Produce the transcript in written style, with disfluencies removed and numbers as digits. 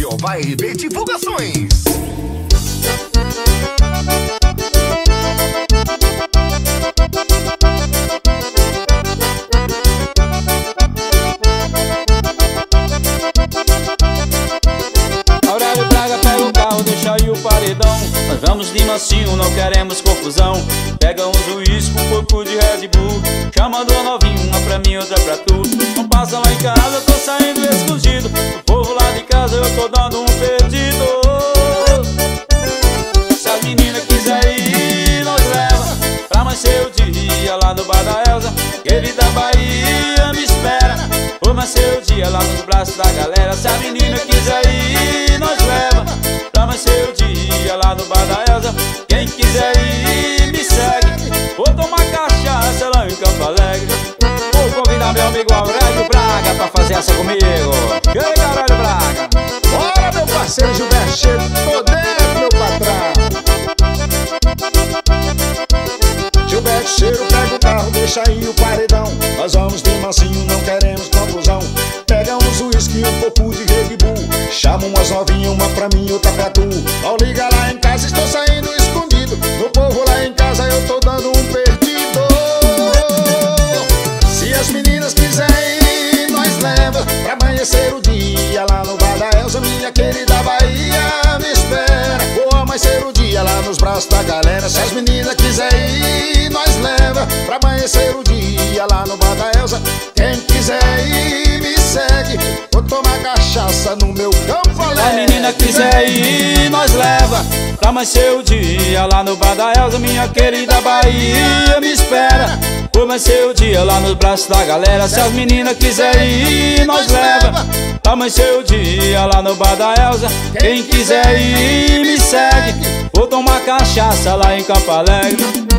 Jeová RB Divulgações. Aurélio Braga pega o carro, deixa aí o paredão. Nós vamos de mansinho, não queremos confusão. Pega uns uísque, um pouco de Red Bull. Chama do novinho, uma pra mim, outra pra tu. Não passa lá em casa, eu tô saindo escondido. O povo lá de casa, eu tô dando um perdido. Se as meninas quiserem ir, nós leva pra amanhecer o dia lá no bar da Elza. Querida Bahia, me espera pra amanhecer o dia lá nos braços da galera. Se a menina quiser ir, nós leva pra amanhecer o dia lá no bar da Elza. Quem quiser ir, me segue. Vou tomar cachaça lá em Campo Alegre. Vou convidar meu amigo Aurélio Braga pra fazer essa comigo. E aí, Aurélio Braga? Bora, meu parceiro Gilberto Cheiro, tô dentro, meu patrão. Gilberto Cheiro, pega o carro, deixa aí o paredão. Nós vamos de mansinho, não queremos confusão. Pega uns uísque e um pouco de Red Bull. Chama umas novinhas, uma pra mim, outra pra tu. Ao ligar lá em casa, estou saindo escondido. No povo lá em casa, eu tô dando um perdido. Se as meninas quiserem ir, nós leva pra amanhecer o dia lá no bar da Elza. Minha querida Bahia, me espera. Vou amanhecer o dia lá nos braços da galera. Se as meninas quiserem ir, nós leva pra amanhecer o dia lá no bar da Elza. Quem quiser ir, me segue. Vou tomar cachaça no meu Campo Alegre. Se a menina quiser ir, nós leva pra amanhecer o dia lá no bar da Elza. Minha querida Bahia, me espera pra amanhecer o dia lá nos braços da galera. Se as meninas quiserem ir, nós leva pra amanhecer o dia lá no bar da Elza. Quem quiser ir, me segue. Vou tomar cachaça lá em Campo Alegre.